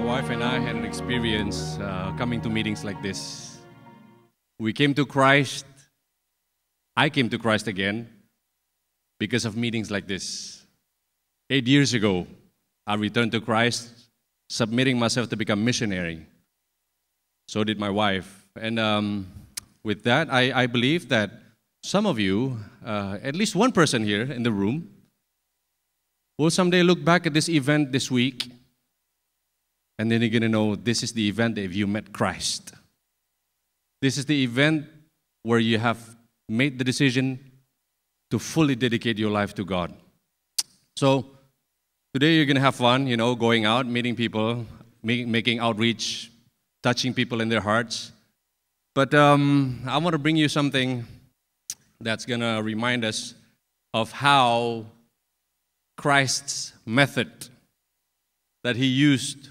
wife and I had an experience coming to meetings like this. We came to Christ. I came to Christ again because of meetings like this. 8 years ago, I returned to Christ, submitting myself to become missionary. So did my wife. And with that, I believe that some of you, at least one person here in the room, will someday look back at this event this week, and then you're going to know this is the event that you met Christ. This is the event where you have made the decision to fully dedicate your life to God. So today you're going to have fun, going out, meeting people, making outreach, touching people in their hearts. But I want to bring you something that's going to remind us of how Christ's method that he used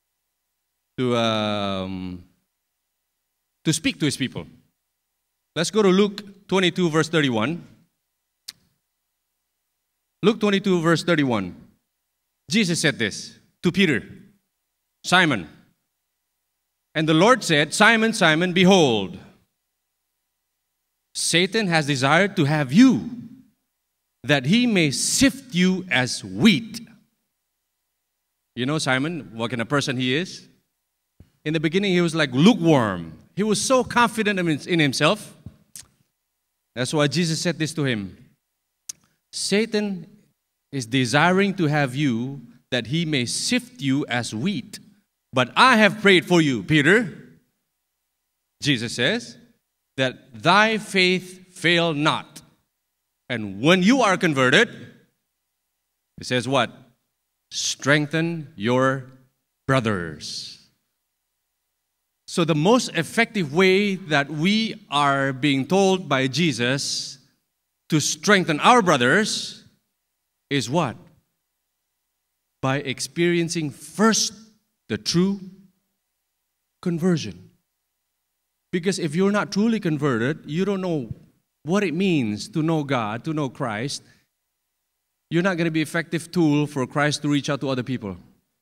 to speak to his people. Let's go to Luke 22, verse 31. Luke 22, verse 31. Jesus said this to Peter, Simon. And the Lord said, Simon, Simon, behold, Satan has desired to have you, that he may sift you as wheat. You know Simon, what kind of person he is? In the beginning, he was like lukewarm. He was so confident in himself. That's why Jesus said this to him. Satan is desiring to have you, that he may sift you as wheat. But I have prayed for you, Peter, Jesus says, that thy faith fail not. And when you are converted, it says what? Strengthen your brothers. So the most effective way that we are being told by Jesus to strengthen our brothers is what? By experiencing first the true conversion. Because if you're not truly converted, you don't know what it means to know God, to know Christ. You're not going to be an effective tool for Christ to reach out to other people.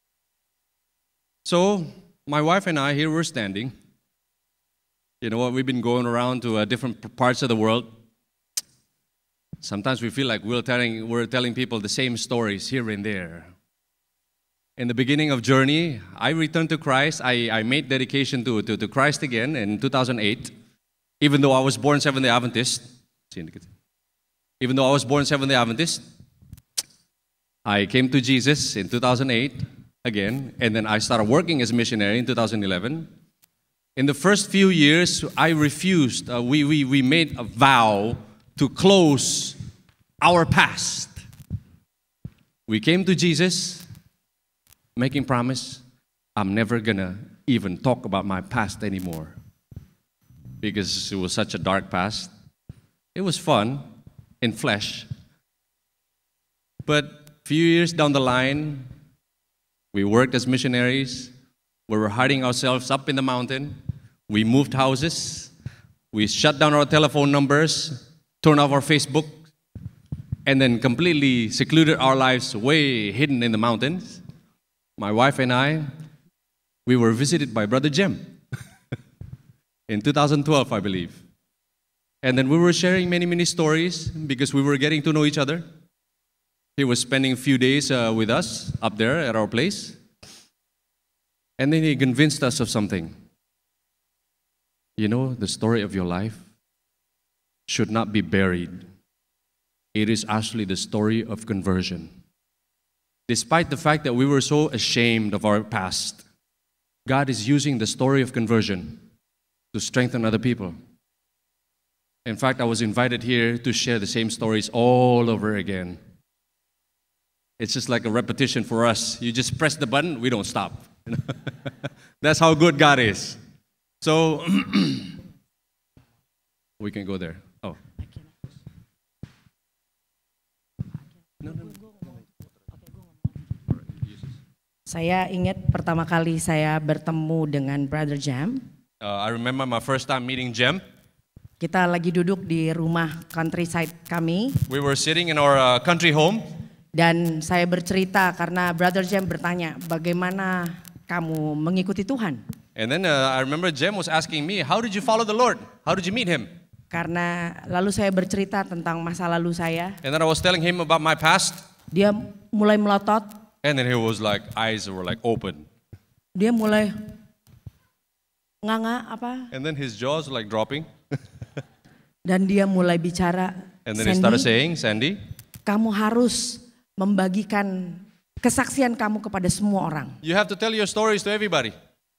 So, my wife and I, here we're standing. You know what? We've been going around to different parts of the world. Sometimes we feel like we're telling people the same stories here and there. In the beginning of journey, I returned to Christ. I made dedication to Christ again in 2008. Even though I was born Seventh-day Adventist. Even though I was born Seventh-day Adventist, I came to Jesus in 2008 again, and then I started working as a missionary in 2011. In the first few years, I refused. We made a vow to close our past. We came to Jesus, making promise, I'm never gonna even talk about my past anymore, because it was such a dark past. It was fun in flesh, but a few years down the line, we worked as missionaries. We were hiding ourselves up in the mountain. We moved houses. We shut down our telephone numbers, turned off our Facebook, and then completely secluded our lives way hidden in the mountains. My wife and I, we were visited by Brother Jem in 2012, I believe. And then we were sharing many stories because we were getting to know each other. He was spending a few days with us up there at our place. And then he convinced us of something. You know, the story of your life should not be buried. It is actually the story of conversion. Despite the fact that we were so ashamed of our past, God is using the story of conversion to strengthen other people. In fact, I was invited here to share the same stories all over again. It's just like a repetition for us. You just press the button, we don't stop. That's how good God is. So, we can go there. Oh. No. Saya ingat pertama kali saya bertemu dengan Brother Jem. I remember my first time meeting Jem. Kita lagi duduk di rumah countryside kami. We were sitting in our country home. Dan saya bercerita karena Brother Jem bertanya, bagaimana kamu mengikuti Tuhan? And then I remember Jem was asking me, how did you follow the Lord? How did you meet him? Karena lalu saya bercerita tentang masa lalu saya. And then I was telling him about my past. Dia mulai melotot. And then he was like, eyes were like open. Dia mulai nganga apa? And then his jaws were like dropping. Dan dia mulai bicara, And then he started saying, Sandy, kamu harus membagikan kesaksian kamu kepada semua orang. you have to tell your stories to everybody.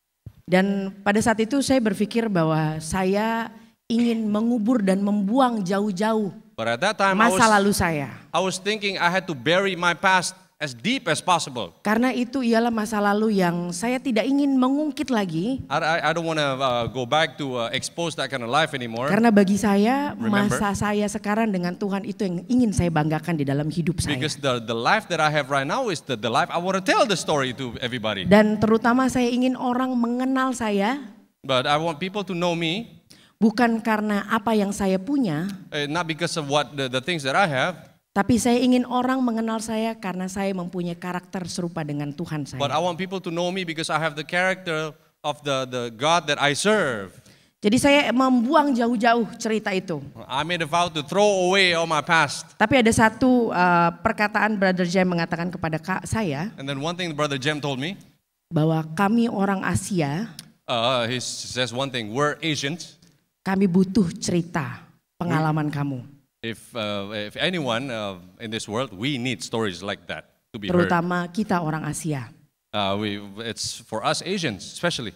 Dan pada saat itu saya berpikir bahwa saya ingin mengubur dan membuang jauh-jauh But at that time, masa lalu saya. I was thinking I had to bury my past as deep as possible. Karena itu ialah masa lalu yang saya tidak ingin mengungkit lagi. I don't want to go back to expose that kind of life anymore. Karena bagi saya, Remember? masa saya sekarang dengan Tuhan itu yang ingin saya banggakan di dalam hidup saya. Because the life that I have right now is the life I want to tell the story to everybody. Dan terutama saya ingin orang mengenal saya. But I want people to know me. Bukan karena apa yang saya punya. Not because of what the things that I have. Tapi saya ingin orang mengenal saya karena saya mempunyai karakter serupa dengan Tuhan saya. But I want people to know me because I have the character of the God that I serve. Jadi saya membuang jauh-jauh cerita itu. I made a vow to throw away all my past. Tapi ada satu perkataan Brother Jem mengatakan kepada saya. And then one thing Brother Jem told me. Bahwa kami orang Asia. He says one thing, we're Asians. Kami butuh cerita pengalaman kamu. If anyone in this world, we need stories like that to be Terutama kita orang Asia. It's for us Asians especially.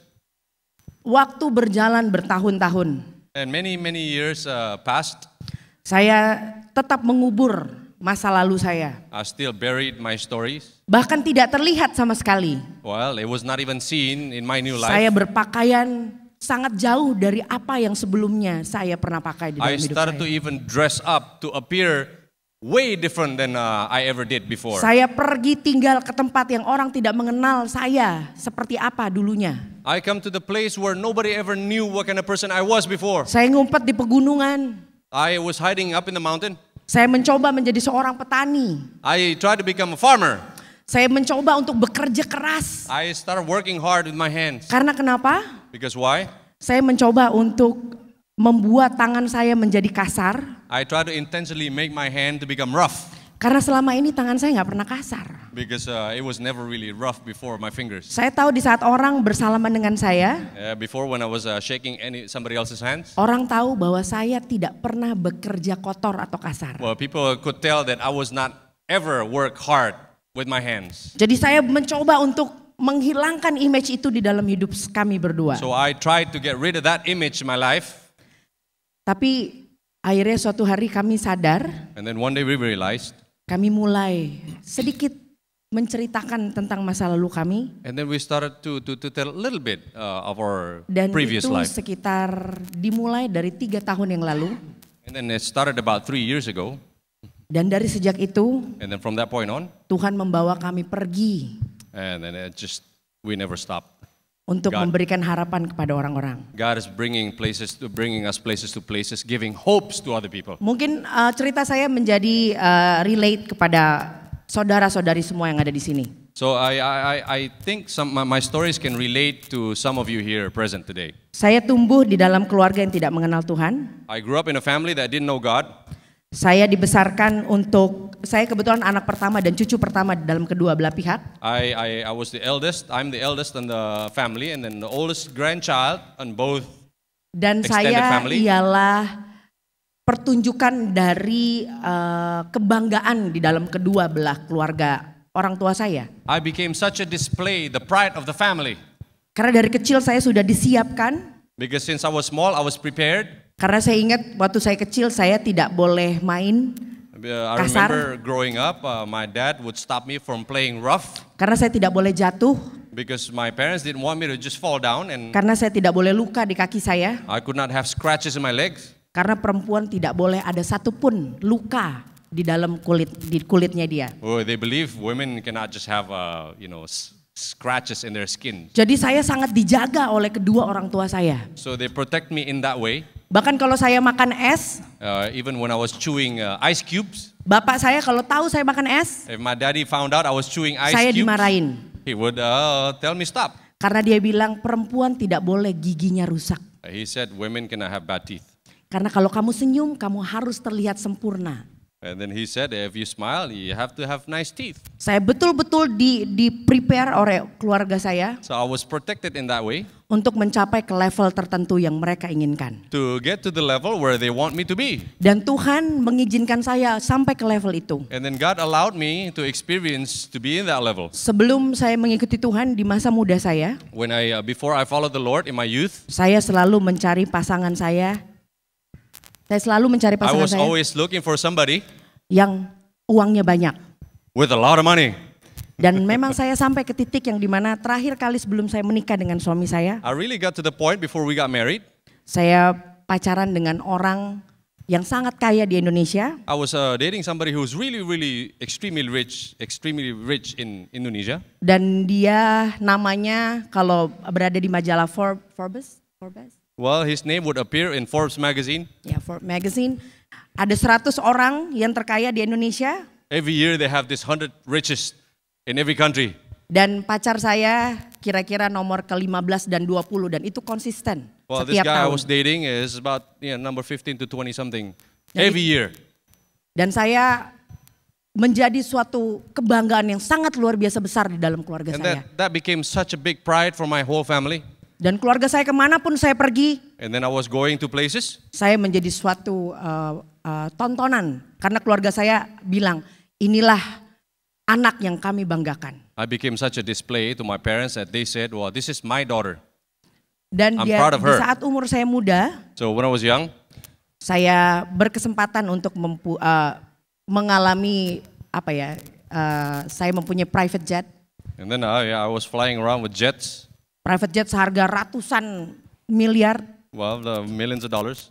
Waktu berjalan bertahun-tahun. And many years passed. Saya tetap mengubur masa lalu saya. I still buried my stories. Bahkan tidak terlihat sama sekali. Well, it was not even seen in my new life. Saya berpakaian sangat jauh dari apa yang sebelumnya saya pernah pakai di dalam hidup saya. I started to even dress up to appear way different than I ever did before. Saya pergi tinggal ke tempat yang orang tidak mengenal saya seperti apa dulunya. I come to the place where nobody ever knew what kind of person I was before. Saya ngumpet di pegunungan. I was hiding up in the mountain. Saya mencoba menjadi seorang petani. I tried to become a farmer. Saya mencoba untuk bekerja keras. I started working hard with my hands. Karena kenapa? Because why? Saya mencoba untuk membuat tangan saya menjadi kasar. I try to intentionally make my hand to become rough. Karena selama ini tangan saya nggak pernah kasar. Because it was never really rough before my fingers. Saya tahu di saat orang bersalaman dengan saya. Before when I was shaking somebody else's hands. Orang tahu bahwa saya tidak pernah bekerja kotor atau kasar. Well, people could tell that I was not ever work hard with my hands. Jadi saya mencoba untuk menghilangkan image itu di dalam hidup kami berdua. So I tried to get rid of that image in my life. Tapi akhirnya suatu hari kami sadar. And then one day we realized. Kami mulai sedikit menceritakan tentang masa lalu kami. And then we started to tell a little bit of our previous life. Dan itu sekitar dimulai dari 3 tahun yang lalu. And then it started about 3 years ago. Dan dari sejak itu. And then from that point on. Tuhan membawa kami pergi. And then we never stopped. Untuk memberikan harapan kepada orang-orang. God is bringing us places to places, giving hopes to other people. Mungkin cerita saya menjadi relate kepada saudara-saudari semua yang ada di sini. So I think my stories can relate to some of you here present today. Saya tumbuh di dalam keluarga yang tidak mengenal Tuhan. I grew up in a family that didn't know God. Saya dibesarkan saya kebetulan anak pertama dan cucu pertama dalam kedua belah pihak. I was the eldest. I'm the eldest in the family, and then the oldest grandchild on both. Dan saya ialah pertunjukan dari kebanggaan di dalam kedua belah keluarga orang tua saya. I became such a display, the pride of the family. Karena dari kecil saya sudah disiapkan. Because since I was small, I was prepared. Karena saya ingat waktu saya kecil saya tidak boleh main I kasar. remember growing up, my dad would stop me from playing rough. Karena saya tidak boleh jatuh. Because my parents didn't want me to just fall down. And karena saya tidak boleh luka di kaki saya. I could not have scratches in my legs. Karena perempuan tidak boleh ada satupun luka di dalam kulitnya dia. Oh, they believe women cannot just have scratches in their skin. Jadi saya sangat dijaga oleh kedua orang tua saya. So they protect me in that way. Bahkan kalau saya makan es, even when I was chewing ice cubes, bapak saya kalau tahu saya makan es, if my daddy found out I was chewing ice saya cubes, dimarahin. he would tell me stop. Karena dia bilang perempuan tidak boleh giginya rusak. He said women cannot have bad teeth. Karena kalau kamu senyum, kamu harus terlihat sempurna. And then he said, if you smile, you have to have nice teeth. Saya betul-betul di prepare oleh keluarga saya. So I was protected in that way. Untuk mencapai ke level tertentu yang mereka inginkan. To get to the level where they want me to be. Dan Tuhan mengizinkan saya sampai ke level itu. And then God allowed me to experience to be in that level. Sebelum saya mengikuti Tuhan di masa muda saya. When before I followed the Lord in my youth. Saya selalu mencari pasangan saya. Saya selalu mencari pasangan saya. I was always looking for somebody yang uangnya banyak. With a lot of money. Dan memang saya sampai ke titik yang dimana terakhir kali sebelum saya menikah dengan suami saya. I really got to the point before we got married. Saya pacaran dengan orang yang sangat kaya di Indonesia. I was dating somebody who was really extremely rich in Indonesia. Dan dia namanya kalau berada di majalah Forbes. Well, his name would appear in Forbes magazine. Ya, Forbes magazine. Ada 100 orang yang terkaya di Indonesia. Every year they have this 100 richest in every country. Dan pacar saya kira-kira nomor ke-15 dan 20 dan itu konsisten Well, setiap this guy tahun. I was dating is about number 15 to 20 something every year. Dan saya menjadi suatu kebanggaan yang sangat luar biasa besar di dalam keluarga And saya. that became such a big pride for my whole family. Dan keluarga saya kemanapun saya pergi, And then I was going to places. saya menjadi suatu tontonan. Karena keluarga saya bilang, inilah anak yang kami banggakan. I became such a display to my parents that they said, well, this is my daughter. Dan I'm dia, proud of di her. saat umur saya muda, So when I was young, saya berkesempatan untuk mengalami saya mempunyai private jet. and then I was flying around with jets. Private jet seharga ratusan miliar. Well, the millions of dollars.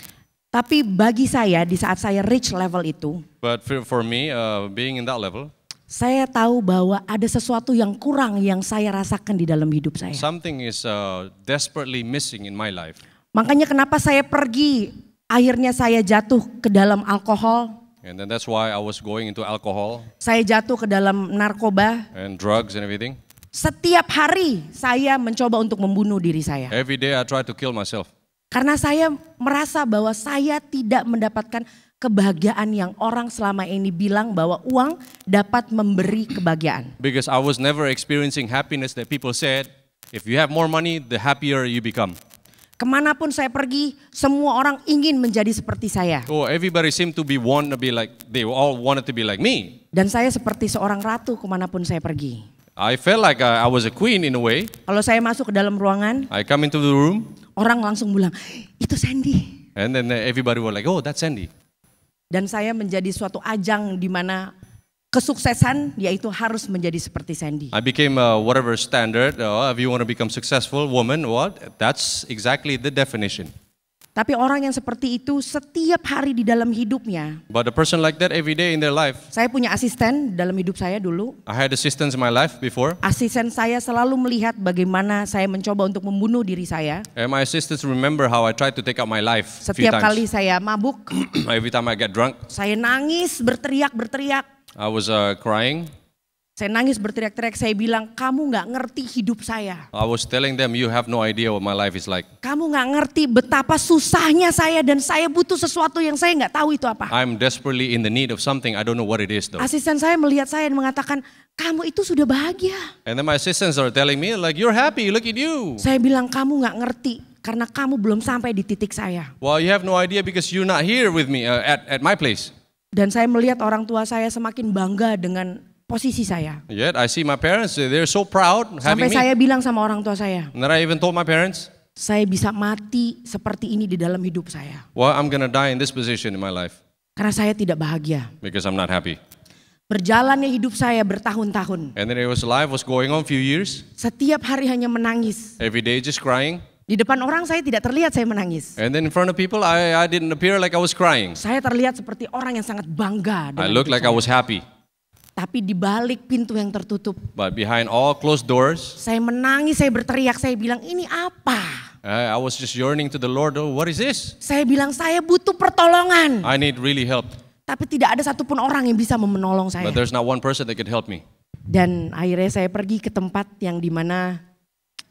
Tapi bagi saya di saat saya reach level itu, But for me, being in that level, saya tahu bahwa ada sesuatu yang kurang yang saya rasakan di dalam hidup saya. something is desperately missing in my life. Makanya kenapa saya pergi, akhirnya saya jatuh ke dalam alkohol, And then that's why I was going into alcohol saya jatuh ke dalam narkoba. and drugs and everything. Setiap hari saya mencoba untuk membunuh diri saya. Every day I tried to kill myself. Karena saya merasa bahwa saya tidak mendapatkan kebahagiaan yang orang selama ini bilang bahwa uang dapat memberi kebahagiaan. Because I was never experiencing happiness that people said, if you have more money, the happier you become. Kemanapun saya pergi, semua orang ingin menjadi seperti saya. Oh, everybody seemed to want to be like, they all wanted to be like me. Dan saya seperti seorang ratu kemanapun saya pergi. I felt like I was a queen in a way. Kalau saya masuk ke dalam ruangan, I come into the room, orang langsung bilang, itu Shandy. and then everybody were like, oh, that's Shandy. Dan saya menjadi suatu ajang di mana kesuksesan yaitu harus menjadi seperti Shandy. I became whatever standard. If you want to become successful woman, what? That's exactly the definition. Tapi orang yang seperti itu setiap hari di dalam hidupnya. But a person like that every day in their life. Saya punya asisten dalam hidup saya dulu. I had assistants in my life before. Asisten saya selalu melihat bagaimana saya mencoba untuk membunuh diri saya. And my assistants remember how I tried to take out my life a few Setiap kali times. saya mabuk, Every time I get drunk, saya nangis berteriak. I was crying. Saya nangis berteriak-teriak, saya bilang, kamu gak ngerti hidup saya. I was telling them, you have no idea what my life is like. Kamu gak ngerti betapa susahnya saya dan saya butuh sesuatu yang saya gak tahu itu apa. I'm desperately in the need of something. I don't know what it is though. Asisten saya melihat saya dan mengatakan, kamu itu sudah bahagia. And then my assistants are telling me, like, you're happy, look at you. Saya bilang, kamu gak ngerti karena kamu belum sampai di titik saya. Well, you have no idea because you're not here with me at my place. Dan saya melihat orang tua saya semakin bangga dengan posisi saya. Yet I see my parents, they're so proud having Sampai me. saya bilang sama orang tua saya, And then I even told my parents, saya bisa mati seperti ini di dalam hidup saya. well, I'm gonna die in this position in my life Karena saya tidak bahagia. because I'm not happy. Berjalannya hidup saya bertahun-tahun. And then life was going on a few years. Setiap hari hanya menangis. Every day just crying. Di depan orang saya tidak terlihat saya menangis. And then in front of people, I didn't appear like I was crying. Saya terlihat seperti orang yang sangat bangga I dengan looked hidup like I saya. was happy. Tapi di balik pintu yang tertutup, But behind all closed doors, saya menangis, saya berteriak, saya bilang, ini apa? I was just yearning to the Lord. Oh, what is this? Saya bilang, saya butuh pertolongan. I need really help. Tapi tidak ada satupun orang yang bisa menolong saya. But there's not one person that could help me. Dan akhirnya saya pergi ke tempat yang dimana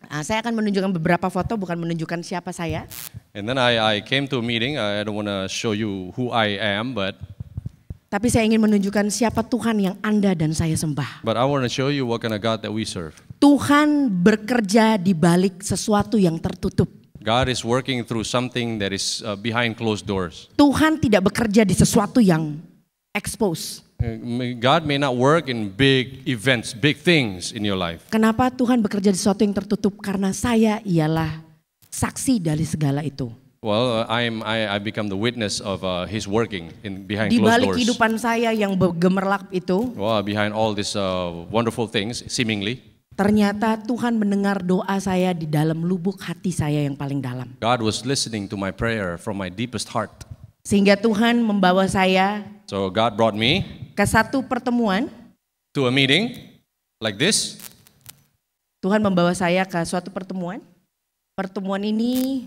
Saya akan menunjukkan beberapa foto, bukan menunjukkan siapa saya. And then I came to a meeting. I don't want to show you who I am, Tapi saya ingin menunjukkan siapa Tuhan yang Anda dan saya sembah. I want to show you what kind of God that we serve. Tuhan bekerja di balik sesuatu yang tertutup. God is working through something that is behind closed doors. Tuhan tidak bekerja di sesuatu yang expose. God may not work in big events, big things in your life. Kenapa Tuhan bekerja di sesuatu yang tertutup? Karena saya ialah saksi dari segala itu. Well, I become the witness of His working behind Di closed balik doors. kehidupan saya yang gemerlap itu, Well, behind all these wonderful things, seemingly, ternyata Tuhan mendengar doa saya di dalam lubuk hati saya yang paling dalam. God was listening to my prayer from my deepest heart. Sehingga Tuhan membawa saya So God brought me ke satu pertemuan. to a meeting like this. Tuhan membawa saya ke suatu pertemuan. Pertemuan ini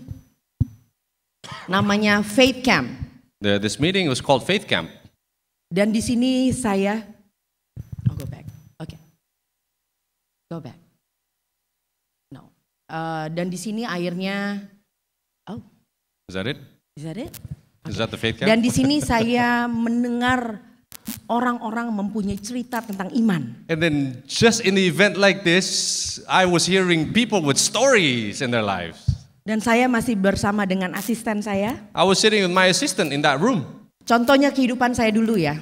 namanya Faith Camp. This meeting was called Faith Camp. Dan di sini saya, go back, okay, go back, no. Dan di sini akhirnya, Is that it? is that it? Is that the Faith Camp? Dan di sini saya mendengar orang-orang mempunyai cerita tentang iman. And then just in the event like this, I was hearing people with stories in their lives. Dan saya masih bersama dengan asisten saya. I was sitting with my assistant in that room. Contohnya kehidupan saya dulu ya.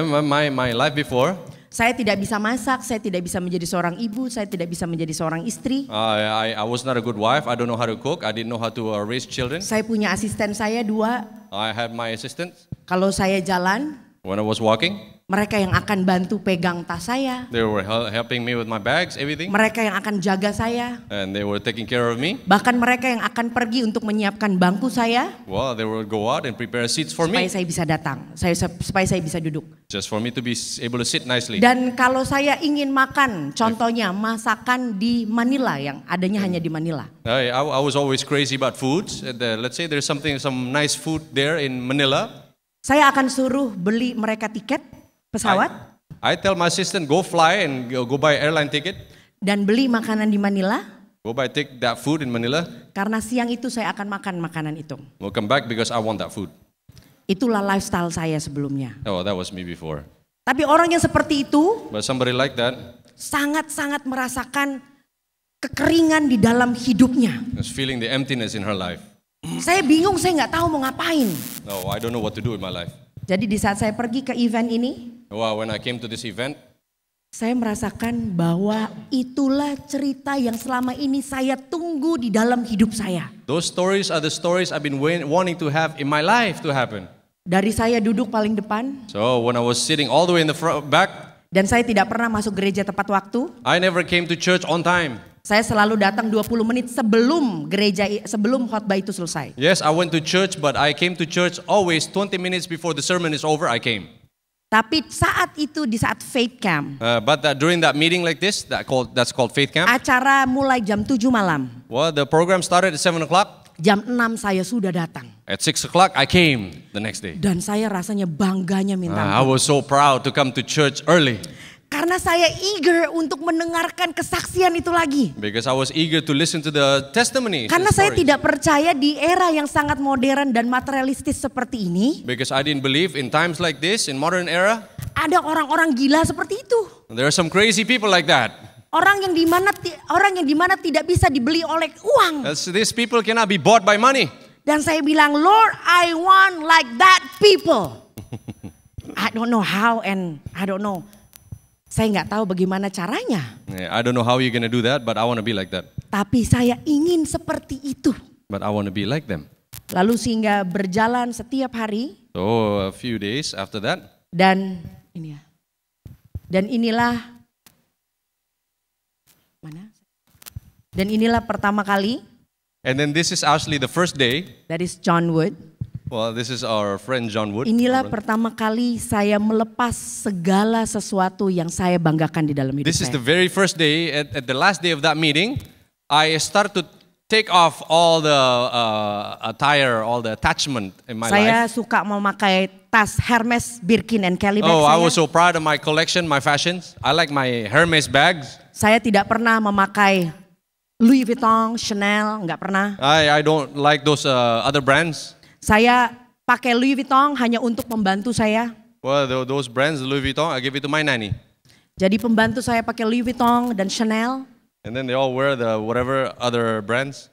My life before. Saya tidak bisa masak, saya tidak bisa menjadi seorang ibu, saya tidak bisa menjadi seorang istri. I was not a good wife. I don't know how to cook. I didn't know how to raise children. Saya punya asisten saya 2. I had my assistant. Kalau saya jalan, When I was walking, mereka yang akan bantu pegang tas saya. they were helping me with my bags, everything. Mereka yang akan jaga saya. And they were taking care of me. Bahkan mereka yang akan pergi untuk menyiapkan bangku saya. Well, they would go out and prepare seats for Supaya me. saya bisa datang, supaya saya bisa duduk. Just for me to be able to sit nicely. Dan kalau saya ingin makan, contohnya masakan di Manila yang adanya hanya di Manila. I was always crazy about foods. Let's say there's some nice food there in Manila. Saya akan suruh beli mereka tiket pesawat. I tell my assistant, go fly and go buy airline ticket. Dan beli makanan di Manila. Go take that food in Manila. Karena siang itu saya akan makan makanan itu. We'll come back because I want that food. Itulah lifestyle saya sebelumnya. Oh, that was me before. Tapi orang yang seperti itu But somebody like that sangat-sangat merasakan kekeringan di dalam hidupnya. was feeling the emptiness in her life. Saya bingung, saya nggak tahu mau ngapain. No, I don't know what to do in my life. Jadi di saat saya pergi ke event ini, Well, when I came to this event, saya merasakan bahwa itulah cerita yang selama ini saya tunggu di dalam hidup saya. those stories are the stories I've been wanting to have in my life to happen. Dari saya duduk paling depan, So when I was sitting all the way in the back, dan saya tidak pernah masuk gereja tepat waktu. I never came to church on time. Saya selalu datang 20 menit sebelum khotbah itu selesai. Yes, I went to church, but I came to church always 20 minutes before the sermon is over, I came. Tapi saat itu, di saat Faith Camp, But during that meeting like this, that's called Faith Camp. acara mulai jam 7 malam. Well, the program started at 7 o'clock. Jam 6 saya sudah datang. At 6 o'clock, I came the next day. Dan saya rasanya bangganya minta I ampun. was so proud to come to church early. Karena saya eager untuk mendengarkan kesaksian itu lagi. Because I was eager to listen to the testimonies. Karena and saya stories. tidak percaya di era yang sangat modern dan materialistis seperti ini, Because I didn't believe in times like this, in modern era, ada orang-orang gila seperti itu. there are some crazy people like that. Orang yang dimana tidak bisa dibeli oleh uang. These people cannot be bought by money. Dan saya bilang, Lord, I want like that people. I don't know how and I don't know. Saya nggak tahu bagaimana caranya. Yeah, I don't know how you're going to do that, but I want to be like that. Tapi saya ingin seperti itu. But I want to be like them. Lalu sehingga berjalan setiap hari. So a few days after that. Dan ini ya. Dan inilah mana? Dan inilah pertama kali. And then this is actually the first day. That is John Wood. Well, this is our friend John Wood. Inilah pertama kali saya melepas segala sesuatu yang saya banggakan di dalam hidup This is the saya. very first day, at the last day of that meeting, I start to take off all the attire, all the attachment in my Saya life. suka memakai tas Hermes, Birkin, and Kelly bag Oh, I saya. was so proud of my collection, my fashions. I like my Hermes bags. Saya tidak pernah memakai Louis Vuitton, Chanel, nggak pernah. I don't like those other brands. Saya pakai Louis Vuitton hanya untuk pembantu saya. Well, those brands, Louis Vuitton, I give it to my nanny. Jadi pembantu saya pakai Louis Vuitton dan Chanel. And then they all wear the whatever other brands.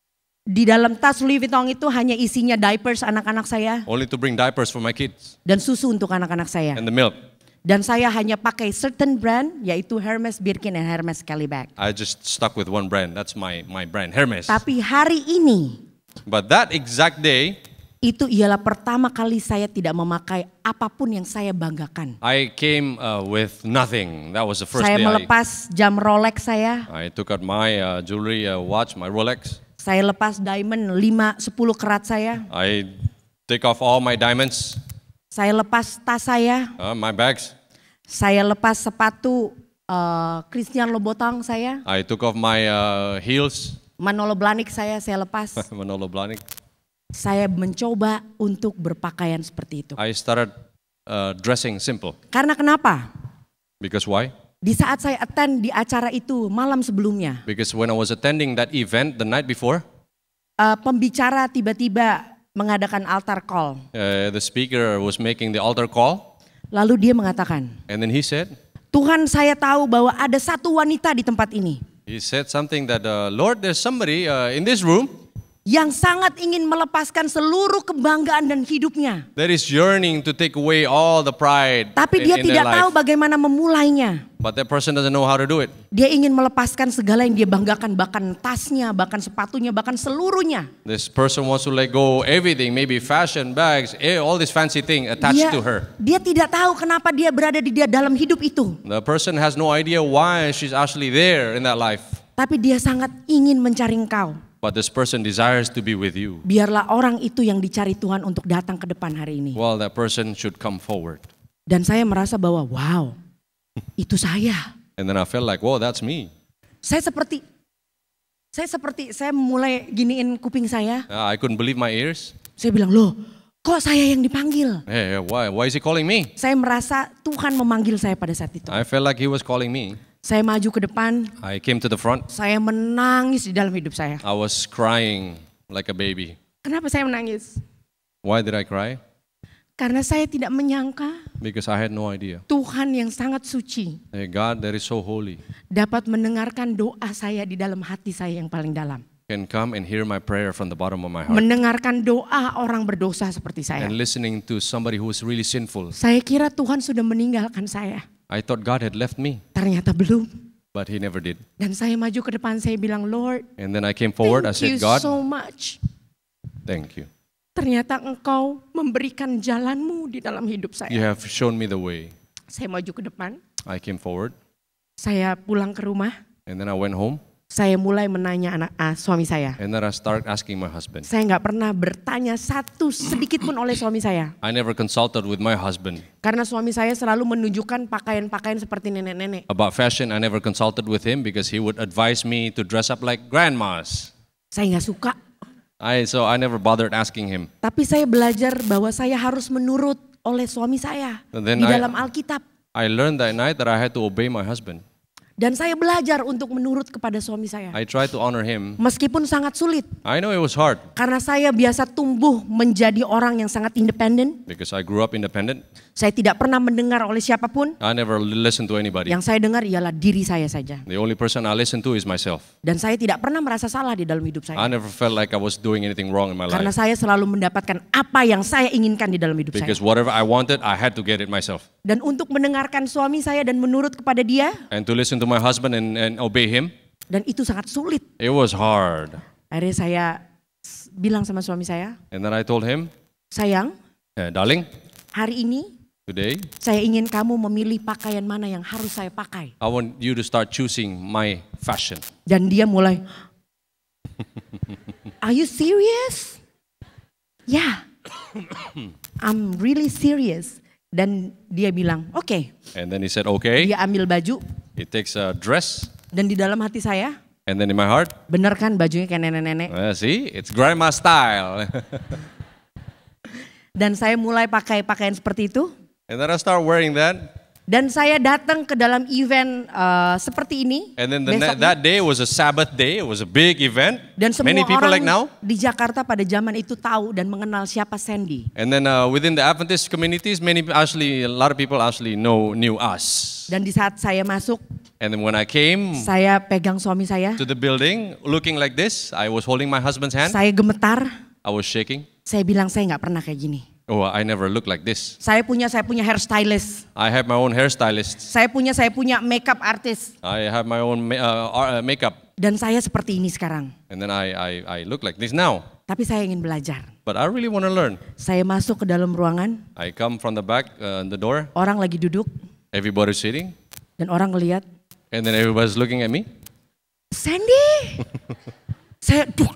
Di dalam tas Louis Vuitton itu hanya isinya diapers anak-anak saya. Only to bring diapers for my kids. Dan susu untuk anak-anak saya. And the milk. Dan saya hanya pakai certain brand, yaitu Hermes Birkin dan Hermes Kelly bag. I just stuck with one brand. That's my brand, Hermes. Tapi hari ini, But that exact day, itu ialah pertama kali saya tidak memakai apapun yang saya banggakan. I came with nothing. That was the first Saya day. melepas jam Rolex saya. I took out my jewelry, watch, my Rolex. Saya lepas diamond 5-10 karat saya. I take off all my diamonds, Saya lepas tas saya. my bags. Saya lepas sepatu Christian Louboutin saya. I took off my heels, Manolo Blahnik saya lepas. Manolo Blahnik. Saya mencoba untuk berpakaian seperti itu. I started dressing simple. Karena kenapa? Because why? Di saat saya attend di acara itu malam sebelumnya, Because when I was attending that event the night before, pembicara tiba-tiba mengadakan altar call. the speaker was making the altar call, Lalu dia mengatakan, and then he said Tuhan, saya tahu bahwa ada satu wanita di tempat ini something that, Lord, there's somebody in this room yang sangat ingin melepaskan seluruh kebanggaan dan hidupnya. that is yearning to take away all the pride Tapi dia in their tidak tahu life. bagaimana memulainya. But that person doesn't know how to do it. Dia ingin melepaskan segala yang dia banggakan, bahkan tasnya, bahkan sepatunya, bahkan seluruhnya. This person wants to let go everything, maybe fashion, bags, all this fancy thing attached to her. Dia tidak tahu kenapa dia berada di dalam hidup itu. The person has no idea why she's actually there in that life. Tapi dia sangat ingin mencari engkau. But this person desires to be with you. Biarlah orang itu yang dicari Tuhan untuk datang ke depan hari ini. Well, that person should come forward. Dan saya merasa bahwa wow, itu saya. And then I felt like, whoa, that's me. Saya mulai giniin kuping saya. I couldn't believe my ears. Saya bilang, loh kok saya yang dipanggil? Hey, why is he calling me? Saya merasa Tuhan memanggil saya pada saat itu. I felt like he was calling me. Saya maju ke depan, I came to the front. saya menangis di dalam hidup saya. I was crying like a baby. Kenapa saya menangis? Why did I cry? Karena saya tidak menyangka Because I had no idea. Tuhan yang sangat suci Hey, God that is so holy dapat mendengarkan doa saya di dalam hati saya yang paling dalam. can come and hear my prayer from the bottom of my heart. Mendengarkan doa orang berdosa seperti saya. And listening to somebody who is really sinful. Saya kira Tuhan sudah meninggalkan saya. I thought God had left me, Ternyata belum. but he never did. Dan saya maju ke depan, saya bilang, Lord, And then I came forward, I thank you said, God, so much. thank you. Ternyata engkau memberikan jalanmu di dalam hidup You saya. have shown me the way. Saya maju ke depan, I came forward, saya pulang ke rumah, and then I went home, saya mulai menanya suami saya. and then I started asking my husband. Saya nggak pernah bertanya satu sedikit pun oleh suami saya. I never consulted with my husband. Karena suami saya selalu menunjukkan pakaian-pakaian seperti nenek-nenek. About fashion, I never consulted with him because he would advise me to dress up like grandmas. Saya nggak suka. So I never bothered asking him. Tapi saya belajar bahwa saya harus menurut oleh suami saya And then di dalam Alkitab. I learned that night that I had to obey my husband. Dan saya belajar untuk menurut kepada suami saya. I tried to honor him. Meskipun sangat sulit. I know it was hard Karena saya biasa tumbuh menjadi orang yang sangat independen. because I grew up independent. Saya tidak pernah mendengar oleh siapapun. I never listened to anybody. Yang saya dengar ialah diri saya saja. The only person I listen to is myself. Dan saya tidak pernah merasa salah di dalam hidup saya. I never felt like I was doing anything wrong in my Karena life. saya selalu mendapatkan apa yang saya inginkan di dalam hidup saya. Because whatever I wanted, I had to get it myself. Dan untuk mendengarkan suami saya dan menurut kepada dia, And to listen to my husband and obey him, dan itu sangat sulit. it was hard. Akhirnya saya bilang sama suami saya, And then I told him, sayang, darling, hari ini today saya ingin kamu memilih pakaian mana yang harus saya pakai. I want you to start choosing my fashion. Dan dia mulai, are you serious? Yeah, I'm really serious. Dan dia bilang, oke. And then he said, okay. Dia ambil baju, He takes a dress, dan di dalam hati saya, and then in my heart, bener kan bajunya kayak nenek-nenek. see, it's grandma style. Dan saya mulai pakai pakaian seperti itu. And then I start wearing that. Dan saya datang ke dalam event seperti ini. And then besoknya. that day was a Sabbath day. It was a big event. Dan semua Many people orang like now. di Jakarta pada zaman itu tahu dan mengenal siapa Shandy. And then within the Adventist communities, a lot of people actually knew us. Dan di saat saya masuk, And then when I came saya pegang suami saya. to the building, looking like this, I was holding my husband's hand. Saya gemetar. I was shaking. Saya bilang saya nggak pernah kayak gini. Oh, I never looked like this. Saya punya hairstylist. I have my own hairstylist. Saya punya makeup artist. I have my own makeup. Dan saya seperti ini sekarang. And then I look like this now. Tapi saya ingin belajar. But I really want to learn. Saya masuk ke dalam ruangan. I come from the back, the door. Orang lagi duduk. Everybody's sitting. Dan orang ngelihat. And then everybody's looking at me. Sandy. Saya duk.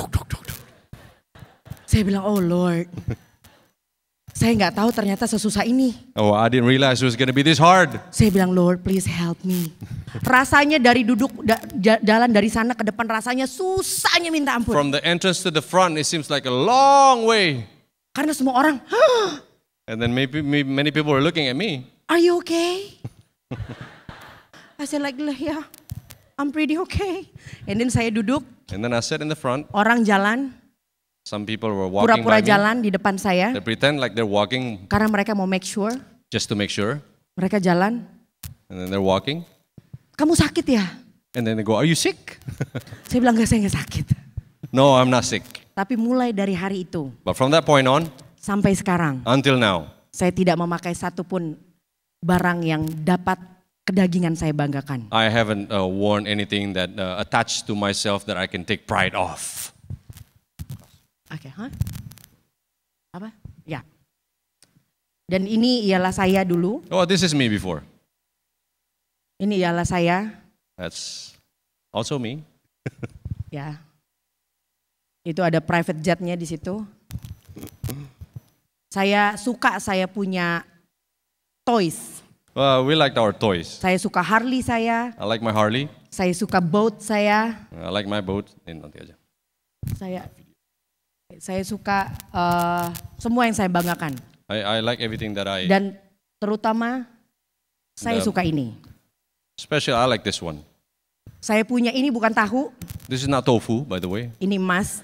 Saya bilang, oh Lord. Saya nggak tahu ternyata sesusah ini. Oh, I didn't realize it was going to be this hard. Saya bilang, Lord, please help me. Rasanya dari duduk jalan dari sana ke depan rasanya susahnya minta ampun. From the entrance to the front, it seems like a long way. Karena semua orang, And then many people were looking at me. are you okay? I said like, yeah, I'm pretty okay. And then saya duduk, And then I sat in the front. orang jalan, Some people were walking pura-pura by me. jalan di depan saya. They pretend like they're walking Karena mereka mau make sure, just to make sure. mereka jalan. And then they're walking. Kamu sakit ya? And then they go, are you sick? Saya bilang, saya nggak sakit. No, I'm not sick. Tapi mulai dari hari itu, But from that point on, sampai sekarang, until now, saya tidak memakai satupun barang yang dapat kedagingan saya banggakan. I haven't worn anything that attached to myself that I can take pride of. Oke, apa? Ya. Dan ini ialah saya dulu. Oh, this is me before. Ini ialah saya. That's also me. Ya. Itu ada private jetnya di situ. Saya punya toys. We liked our toys. Saya suka Harley saya. I like my Harley. Saya suka boat saya. I like my boat. Nanti aja. Saya suka semua yang saya banggakan. I like everything that I. Dan terutama saya suka ini. Especially I like this one. Saya punya ini bukan tahu. This is not tofu, by the way. Ini emas.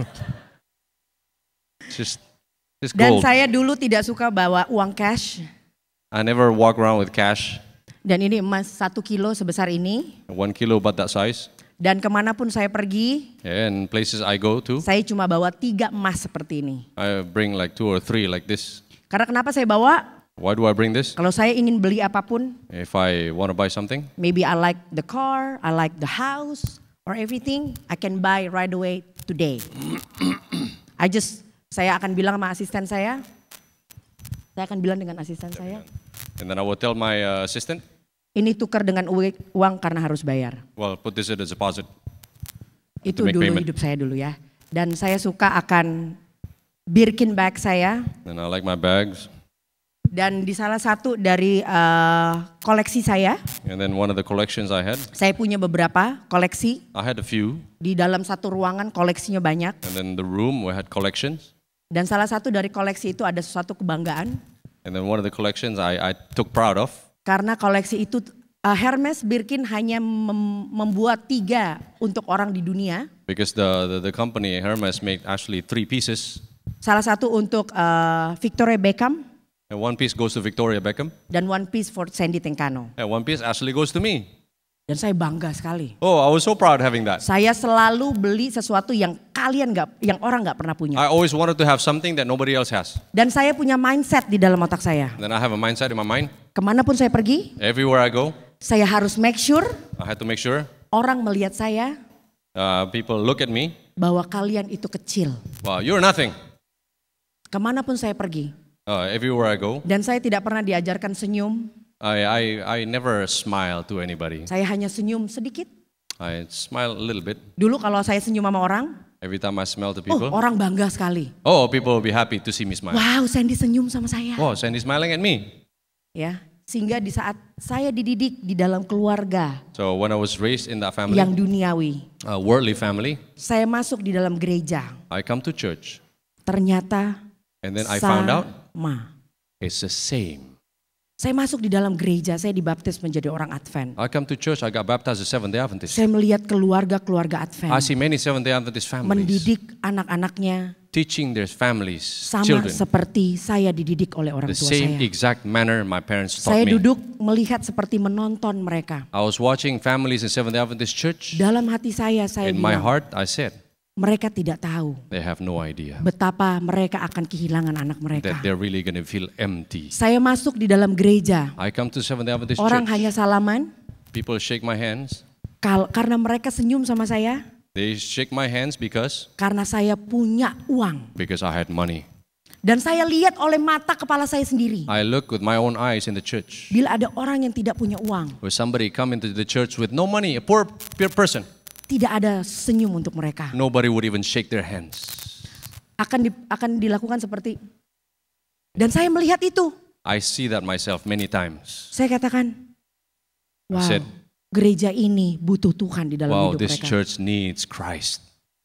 It's Dan gold. saya dulu tidak suka bawa uang cash. I never walk around with cash. Dan ini emas 1 kilo sebesar ini. 1 kilo about that size. Dan kemanapun saya pergi, And places I go to, saya cuma bawa 3 emas seperti ini. I bring like 2 or 3 like this. Karena kenapa saya bawa? Why do I bring this? Kalau saya ingin beli apapun, If I want to buy something, maybe I like the car, I like the house, or everything, I can buy right away today. Saya akan bilang sama asisten saya akan bilang dengan asisten saya, and then I will tell my assistant, ini tukar dengan uang karena harus bayar. well, put this in a deposit. Itu make dulu payment. hidup saya dulu ya. Dan saya suka akan Birkin bag saya. And I like my bags. Dan di salah satu dari koleksi saya, And then one of the collections I had, saya punya beberapa koleksi. I had a few. Di dalam satu ruangan koleksinya banyak. And then the room we had collections. Dan salah satu dari koleksi itu ada sesuatu kebanggaan. And then one of the collections I took proud of. Karena koleksi itu Hermes Birkin hanya membuat 3 untuk orang di dunia. Because the company Hermes made actually 3 pieces. Salah satu untuk Victoria Beckham. And 1 piece goes to Victoria Beckham. Dan 1 piece for Shandy Tengkano. And 1 piece actually goes to me. Dan saya bangga sekali. Oh, I was so proud having that. Saya selalu beli sesuatu yang orang nggak pernah punya. I always wanted to have something that nobody else has. Dan saya punya mindset di dalam otak saya. And then I have a mindset in my mind. Kemanapun saya pergi, Everywhere I go, saya harus make sure I had to make sure orang melihat saya people look at me. bahwa kalian itu kecil. Wow, you're nothing. Kemanapun saya pergi. Everywhere I go, Dan saya tidak pernah diajarkan senyum. I never smile to anybody. Saya hanya senyum sedikit. I smile a little bit Dulu kalau saya senyum sama orang, every time I smile to oh people. orang bangga sekali. Oh, people will be happy to see me smile. Wow, Shandy senyum sama saya. Wow, Sandy smiling at me. Ya, sehingga di saat saya dididik di dalam keluarga So when I was raised in that family, yang duniawi, a worldly family, saya masuk di dalam gereja. I come to church. Ternyata And then I found out sama. it's the same. Saya masuk di dalam gereja, saya dibaptis menjadi orang Advent. I come to church, I got baptized as Seventh-day Adventist. Saya melihat keluarga-keluarga Advent I see many Seventh-day Adventist families mendidik anak-anaknya teaching their families, sama children, seperti saya dididik oleh orang the tua same saya. exact manner my parents taught Saya me. duduk melihat seperti menonton mereka. I was watching families in Seventh-day Adventist church. Dalam hati saya In my bilang, heart, I said, mereka tidak tahu they have no idea betapa mereka akan kehilangan anak mereka. that they're really going to feel empty. Saya masuk di dalam gereja, I come to Seventh-day Adventist orang church. hanya salaman, People shake my hands. karena mereka senyum sama saya, They shake my hands because karena saya punya uang. I had money. Dan saya lihat oleh mata kepala saya sendiri. I look with my own eyes in the church. Bila ada orang yang tidak punya uang, Where somebody come into the church with no money, a poor person, tidak ada senyum untuk mereka. nobody would even shake their hands. Akan dilakukan seperti, dan saya melihat itu. I see that myself many times. Saya katakan, wow, said, gereja ini butuh Tuhan di dalam Wow, hidup this mereka. church needs Christ.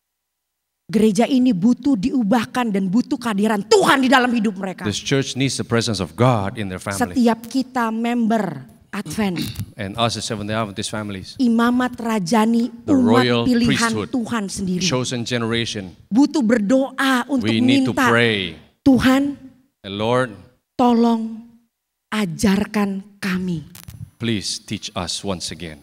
Gereja ini butuh diubahkan dan butuh kehadiran Tuhan di dalam hidup mereka. This church needs the presence of God in their family. Setiap kita member Advent, And us as Seventh-day Adventist families, imamat rajani, the umat royal pilihan priesthood, Tuhan sendiri, chosen generation, butuh berdoa untuk we need to minta pray. Tuhan, And Lord, tolong ajarkan kami please teach us once again.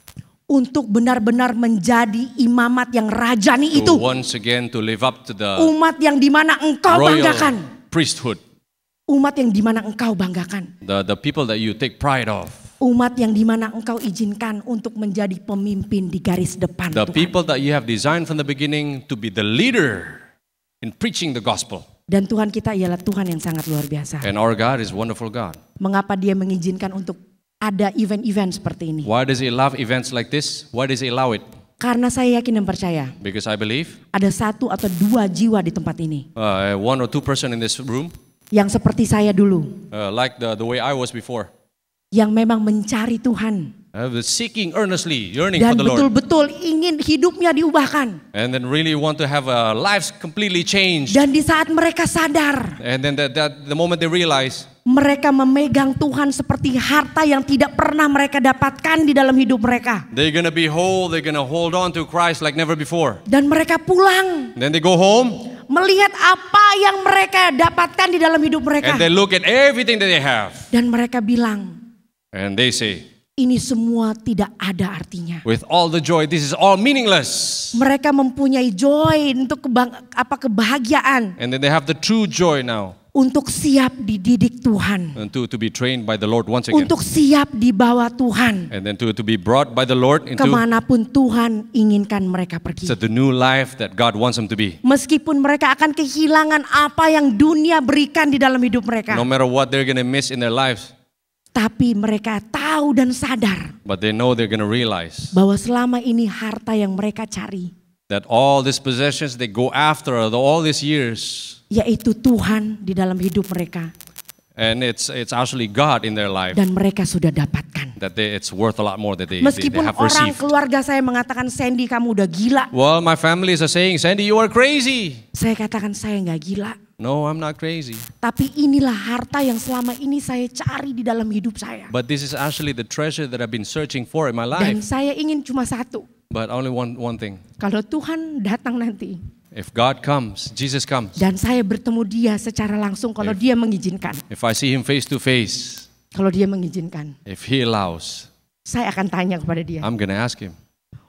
untuk benar-benar menjadi imamat yang rajani itu. Once again to live up to the Umat yang dimana engkau royal banggakan. priesthood. Umat yang dimana engkau banggakan. The people that you take pride of. Umat yang dimana engkau izinkan untuk menjadi pemimpin di garis depan. The Tuhan. people that you have designed from the beginning to be the leader in preaching the gospel. Dan Tuhan kita ialah Tuhan yang sangat luar biasa. And our God is wonderful God. Mengapa dia mengizinkan untuk ada event-event seperti ini? Why does He love events like this? Why does He allow it? Karena saya yakin dan percaya Because I believe ada 1 atau 2 jiwa di tempat ini 1 or 2 person in this room, yang seperti saya dulu, like the way I was before, yang memang mencari Tuhan seeking earnestly, yearning dan for the Lord, betul-betul ingin hidupnya diubahkan. and then really want to have lives completely changed. Dan di saat mereka sadar, And then the moment they realize mereka memegang Tuhan seperti harta yang tidak pernah mereka dapatkan di dalam hidup mereka. they're gonna be whole, they're gonna hold on to Christ like never before. Dan mereka pulang Then they go home melihat apa yang mereka dapatkan di dalam hidup mereka. and they look at everything that they have, Dan mereka bilang, and they say, ini semua tidak ada artinya. with all the joy, this is all meaningless. Mereka mempunyai joy untuk kebahagiaan, And then they have the true joy now, untuk siap dididik Tuhan, and to be trained by the Lord once again, untuk siap dibawa Tuhan and then to be brought by the Lord into kemanapun Tuhan inginkan mereka pergi. the new life that God wants them to be. Meskipun mereka akan kehilangan apa yang dunia berikan di dalam hidup mereka, No matter what they're gonna miss in their lives, tapi mereka tahu dan sadar but they know they're gonna realize bahwa selama ini harta yang mereka cari, that all these possessions they go after all these years, yaitu Tuhan di dalam hidup mereka, and it's actually God in their life, dan mereka sudah dapatkan. that it's worth a lot more that they Meskipun have orang received. keluarga saya mengatakan, Shandy kamu udah gila. Well, my families are saying, Sandy, you are crazy. Saya katakan saya nggak gila. No, I'm not crazy. Tapi inilah harta yang selama ini saya cari di dalam hidup saya. But this is actually the treasure that I've been searching for in my Dan life. saya ingin cuma satu. But only one thing. Kalau Tuhan datang nanti, If God comes, Jesus comes. dan saya bertemu dia secara langsung kalau dia mengizinkan. If I see Him face to face, Kalau dia mengizinkan, if He allows, saya akan tanya kepada dia, I'm gonna ask Him,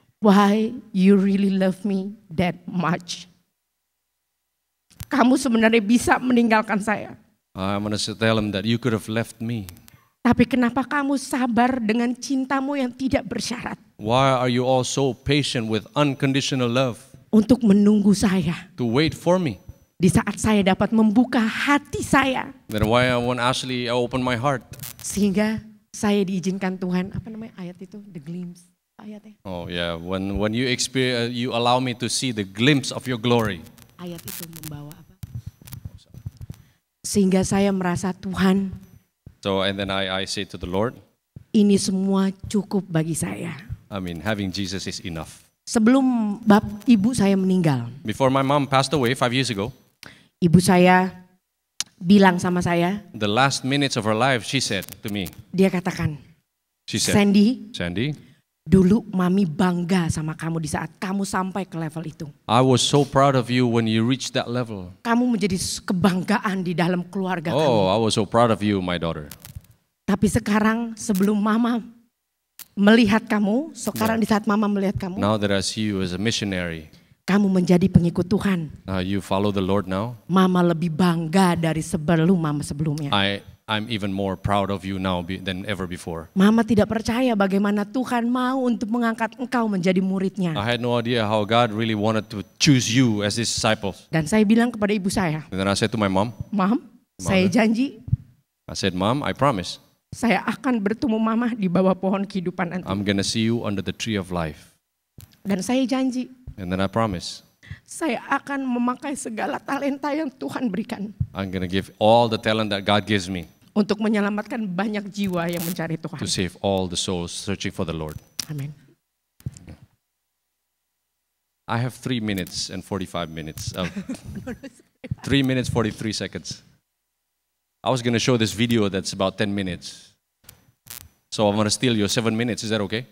why you really love me that much? Kamu sebenarnya bisa meninggalkan saya. I'm gonna tell Him that you could have left me. Tapi kenapa kamu sabar dengan cintamu yang tidak bersyarat? Why are you all so patient with unconditional love Untuk menunggu saya. to wait for me? Di saat saya dapat membuka hati saya. Then why I won't actually open my heart? Sehingga saya diizinkan Tuhan, apa namanya ayat itu? The glimpse. Ayatnya. Oh yeah, when you experience, you allow me to see the glimpse of your glory. Ayat itu membawa apa? Sehingga saya merasa Tuhan, So and then I say to the Lord, ini semua cukup bagi saya. I mean, having Jesus is enough. Sebelum ibu saya meninggal, Before my mom passed away 5 years ago, ibu saya bilang sama saya, The last minutes of her life, she said to me, dia katakan, she said, Shandy, dulu mami bangga sama kamu di saat kamu sampai ke level itu. I was so proud of you when you reached that level. Kamu menjadi kebanggaan di dalam keluarga kami. Oh, I was so proud of you, my daughter. Tapi sekarang sebelum mama melihat kamu, sekarang di saat mama melihat kamu, Now that I see you as a missionary, kamu menjadi pengikut Tuhan. you follow the Lord now. Mama lebih bangga dari sebelum mama sebelumnya. I'm even more proud of you now than ever before. Mama tidak percaya bagaimana Tuhan mau untuk mengangkat engkau menjadi muridnya. I had no idea how God really wanted to choose you as His disciples. Dan saya bilang kepada ibu saya, And then I said to my mom, Mam, saya janji, I said, Mom, I promise, saya akan bertemu mama di bawah pohon kehidupan nanti. I'm gonna see you under the tree of life. Dan saya janji, And then I promise, saya akan memakai segala talenta yang Tuhan berikan I'm gonna give all the talent that God gives me untuk menyelamatkan banyak jiwa yang mencari Tuhan. to save all the souls searching for the Lord. Amin. I have 3 minutes and 45 minutes. 3 minutes, 43 seconds. I was going to show this video that's about 10 minutes. So I'm going to steal your 7 minutes. Is that okay?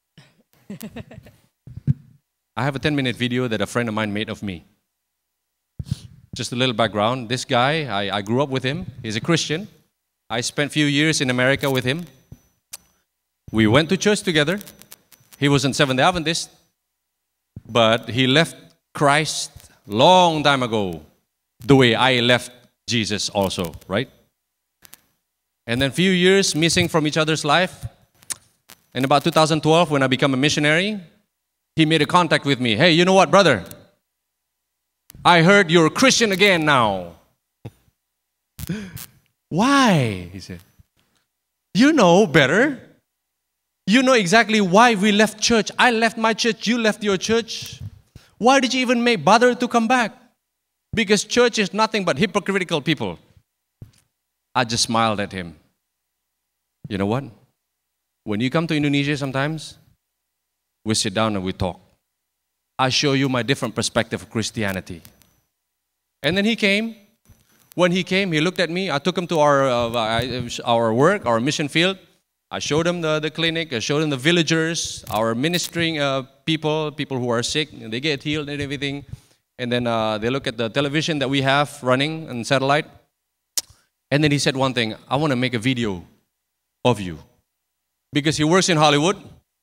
I have a 10-minute video that a friend of mine made of me. Just a little background. This guy, I grew up with him. He's a Christian. I spent a few years in America with him. We went to church together. He was in Seventh-day Adventist. But he left Christ long time ago, the way I left Jesus also, right? And then few years missing from each other's life. In about 2012, when I became a missionary, he made a contact with me. Hey, you know what, brother? I heard you're a Christian again now. Why? He said. You know better. You know exactly why we left church. I left my church, you left your church. Why did you even bother to come back? Because church is nothing but hypocritical people. I just smiled at him. You know what? When you come to Indonesia sometimes, we sit down and we talk. I show you my different perspective of Christianity. And then he came. When he came, he looked at me. I took him to our work, our mission field. I showed him the clinic. I showed him the villagers, our ministering people who are sick. And they get healed and everything. And then they look at the television that we have running on satellite. And then he said one thing, I want to make a video of you. Because he works in Hollywood.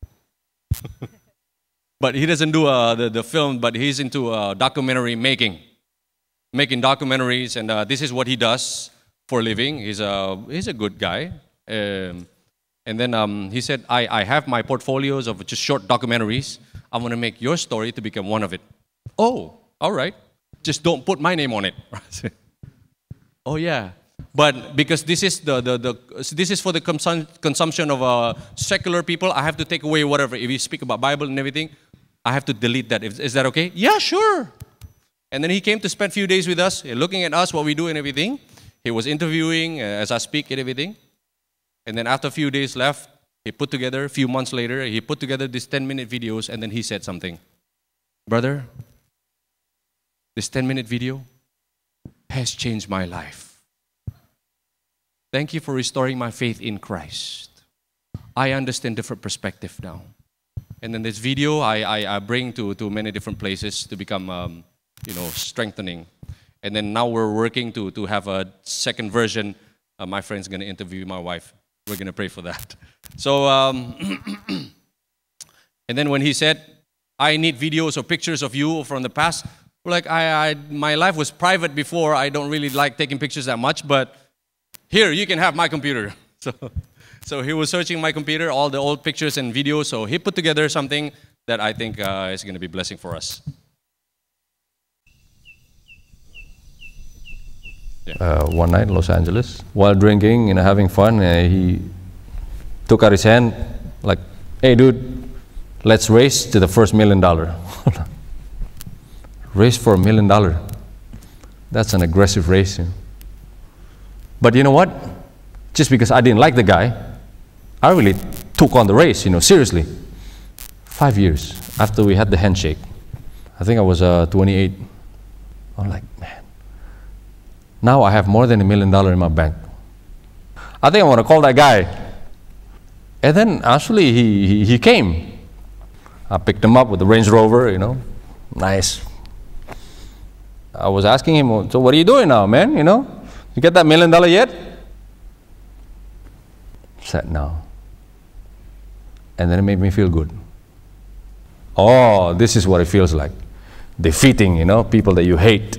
But he doesn't do the film, but he's into documentary making documentaries, and this is what he does for a living. He's a good guy. And then he said, I have my portfolios of just short documentaries. I want to make your story to become one of it. Oh, all right. Just don't put my name on it. Oh yeah. But because this is this is for the consumption of secular people, I have to take away whatever. If you speak about Bible and everything, I have to delete that. Is that okay? Yeah, sure. And then he came to spend a few days with us, looking at us, what we do and everything. He was interviewing as I speak and everything. And then after a few days left, he put together, a few months later, he put together these 10-minute videos, and then he said something. Brother, this 10-minute video has changed my life. Thank you for restoring my faith in Christ. I understand different perspective now. And then this video I bring to many different places to become strengthening. And then now we're working to have a second version. My friend's going to interview my wife. We're going to pray for that. So, and then when he said, I need videos or pictures of you from the past, like my life was private before. I don't really like taking pictures that much, but here, you can have my computer. So he was searching my computer, all the old pictures and videos. So he put together something that I think is going to be a blessing for us. Yeah. One night in Los Angeles, while drinking and having fun, he took out his hand like, hey dude, let's race to the first $1 million. Race for $1 million. That's an aggressive race. You know? But you know what? Just because I didn't like the guy, I really took on the race, seriously. 5 years after we had the handshake, I think I was 28. I'm like, man, Now I have more than $1 million in my bank. I think I want to call that guy. And then actually he came. I picked him up with the Range Rover, nice. I was asking him, so what are you doing now, man? You get that $1 million yet? He said no. And then it made me feel good. Oh, this is what it feels like. Defeating, people that you hate.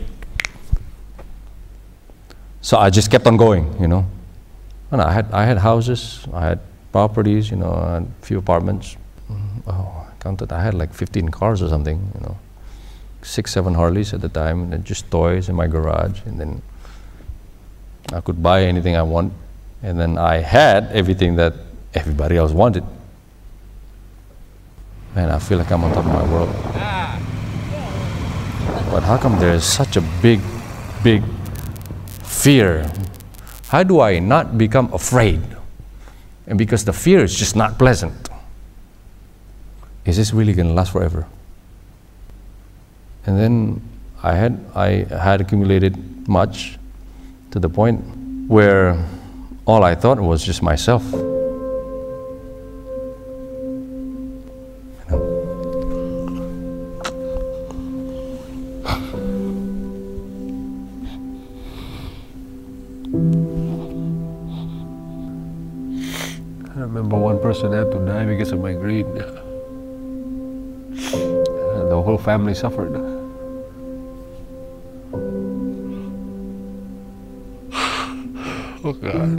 So I just kept on going, And I had houses, I had properties, I had a few apartments. Oh, I counted, I had like 15 cars or something, 6, 7 Harleys at the time, and then just toys in my garage, and then I could buy anything I want, and then I had everything that everybody else wanted. Man, I feel like I'm on top of my world. But how come there is such a big fear? How do I not become afraid? And because the fear is just not pleasant. Is this really going to last forever? And then I had accumulated much to the point where all I thought was just myself. I remember one person had to die because of my greed. The whole family suffered. Oh God.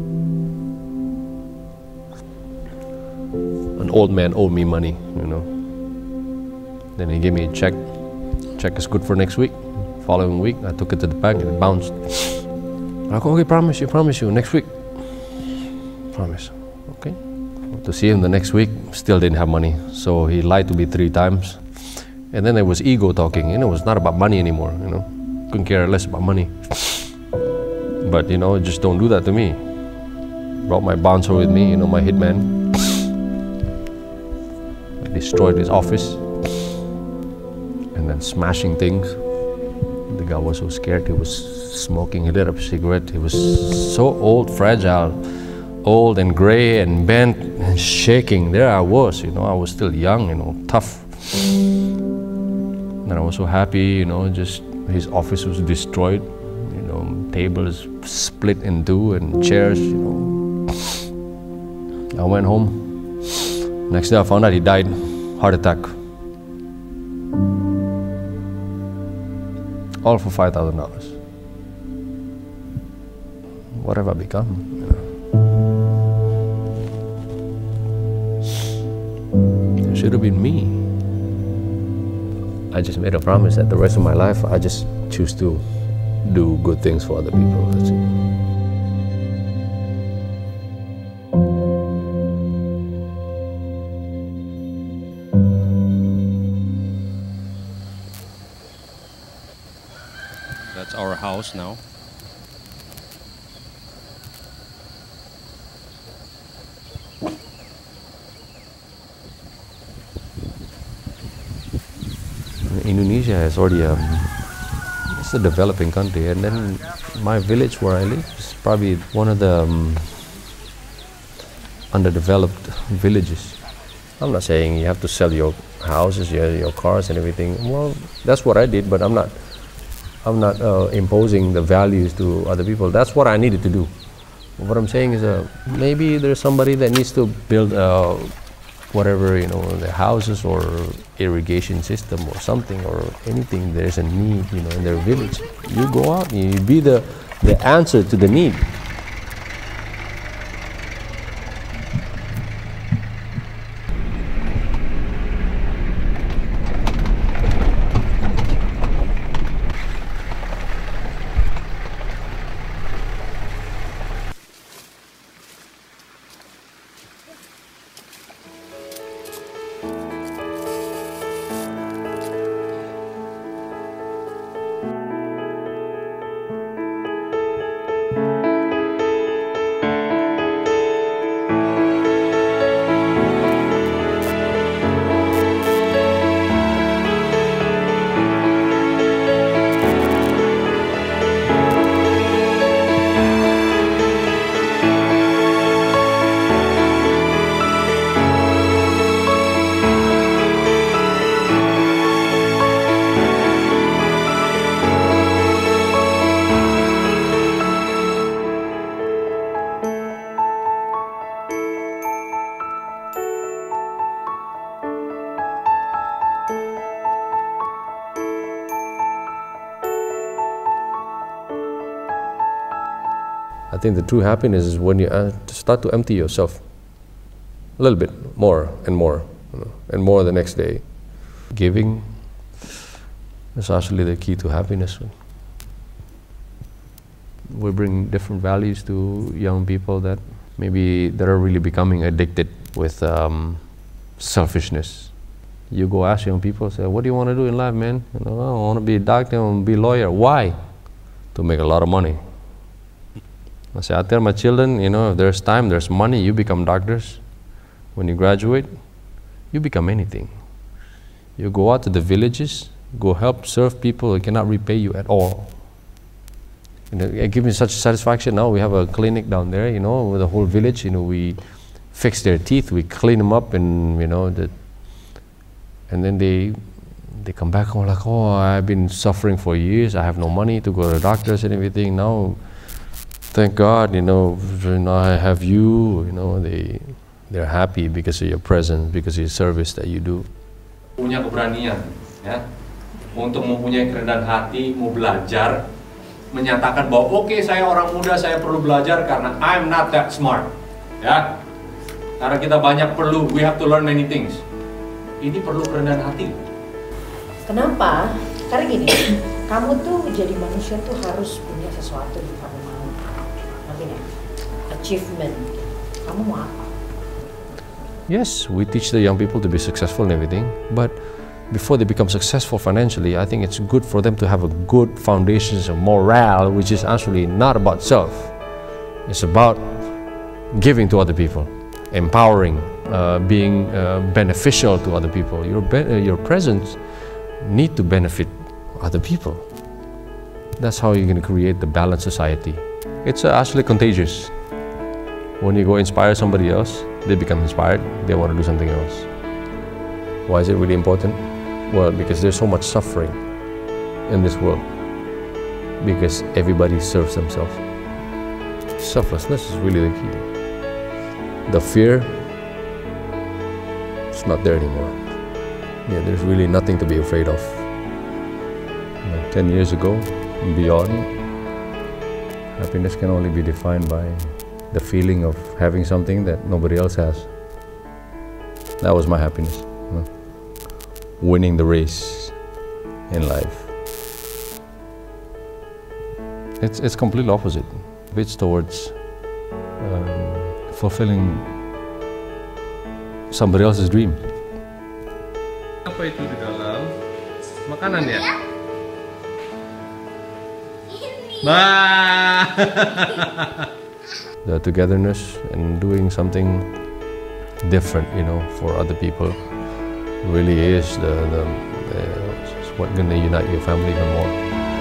An old man owed me money, Then he gave me a check. Check is good for next week. Following week, I took it to the bank and it bounced. I go, okay, promise you, next week. Promise. Okay. To see him the next week, still didn't have money. So he lied to me 3 times. And then there was ego talking. It was not about money anymore, Couldn't care less about money. But, just don't do that to me. Brought my bouncer with me, my hitman. I destroyed his office. And then smashing things. The guy was so scared. He was smoking. He lit up a cigarette. He was so old, fragile. Old and gray and bent and shaking. There I was, I was still young, tough. And I was so happy, just his office was destroyed, tables split in 2 and chairs, I went home. Next day I found out he died, heart attack. All for $5,000. What have I become? It should have been me. I just made a promise that the rest of my life I just choose to do good things for other people. That's it. That's our house now. Indonesia is already it's a developing country, and then my village where I live is probably one of the underdeveloped villages. I'm not saying you have to sell your houses, your cars and everything. Well, that's what I did, but I'm not imposing the values to other people. That's what I needed to do. What I'm saying is maybe there's somebody that needs to build whatever, the houses or irrigation system or something or anything. There's a need, in their village. You go out and you be the answer to the need. think the true happiness is when you start to empty yourself a little bit more and more, and more the next day. Giving is actually the key to happiness. We bring different values to young people that maybe that are really becoming addicted with selfishness. You go ask young people, say, what do you want to do in life, man? I want to be a doctor, I want to be a lawyer. Why? To make a lot of money. I say, I tell my children, if there's time, there's money, you become doctors. When you graduate, you become anything. You go out to the villages, go help serve people who cannot repay you at all. It gives me such satisfaction. Now we have a clinic down there, with the whole village. We fix their teeth, we clean them up, and and then they come back home like, oh, I've been suffering for years. I have no money to go to the doctors and everything. Now, thank God, I have you. They're happy because of your presence, because of your service that you do. Punya keberanian, ya, untuk mempunyai kerendahan hati, mau belajar, menyatakan bahwa oke, saya orang muda, saya perlu belajar karena I'm not that smart, ya. Karena kita banyak we have to learn many things. Ini perlu kerendahan hati. Kenapa? Karena gini, kamu tuh jadi manusia tuh harus punya sesuatu yang kamu mau. Nanti nih, achievement. Kamu mau apa? Yes, we teach the young people to be successful and everything, but before they become successful financially, I think it's good for them to have a good foundations of morale, which is actually not about self. It's about giving to other people, empowering, being beneficial to other people. Your presence need to benefit other people. That's how you're going to create the balanced society. It's actually contagious. When you go inspire somebody else, they become inspired, they want to do something else. Why is it really important? Well, because there's so much suffering in this world, because everybody serves themselves. Selflessness is really the key. The fear, it's not there anymore. Yeah, there's really nothing to be afraid of. 10 years ago and beyond, happiness can only be defined by the feeling of having something that nobody else has. That was my happiness. Winning the race in life. It's completely opposite. It's towards fulfilling somebody else's dream. Apa itu di dalam? Makanan ya? Nah. The togetherness and doing something different, for other people, really is what gonna unite your family even more.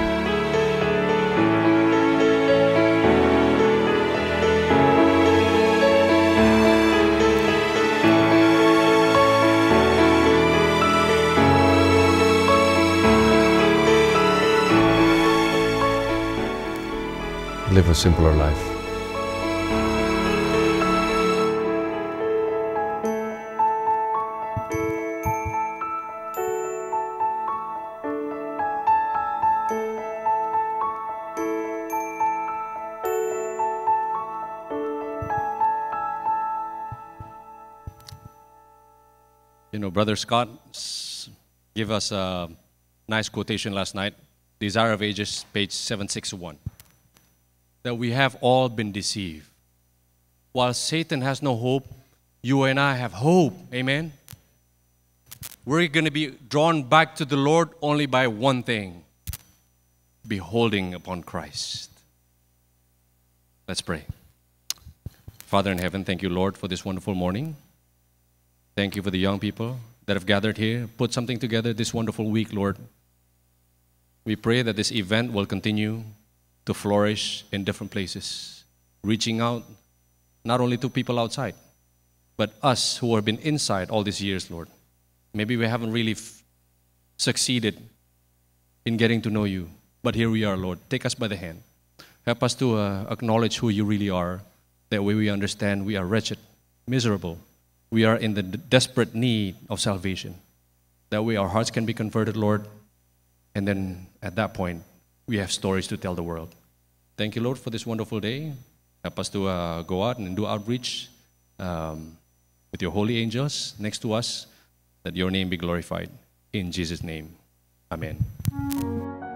Live a simpler life. Brother Scott gave us a nice quotation last night, Desire of Ages, page 761, that we have all been deceived. While Satan has no hope, you and I have hope. Amen? We're going to be drawn back to the Lord only by one thing, beholding upon Christ. Let's pray. Father in heaven, thank you, Lord, for this wonderful morning. Thank you for the young people that have gathered here, put something together this wonderful week, Lord. We pray that this event will continue to flourish in different places, reaching out not only to people outside, but us who have been inside all these years, Lord. Maybe we haven't really succeeded in getting to know you, but here we are, Lord. Take us by the hand. Help us to acknowledge who you really are. That way we understand we are wretched, miserable. We are in the desperate need of salvation. That way our hearts can be converted, Lord. And then at that point, we have stories to tell the world. Thank you, Lord, for this wonderful day. Help us to go out and do outreach with your holy angels next to us, that your name be glorified. In Jesus' name, amen.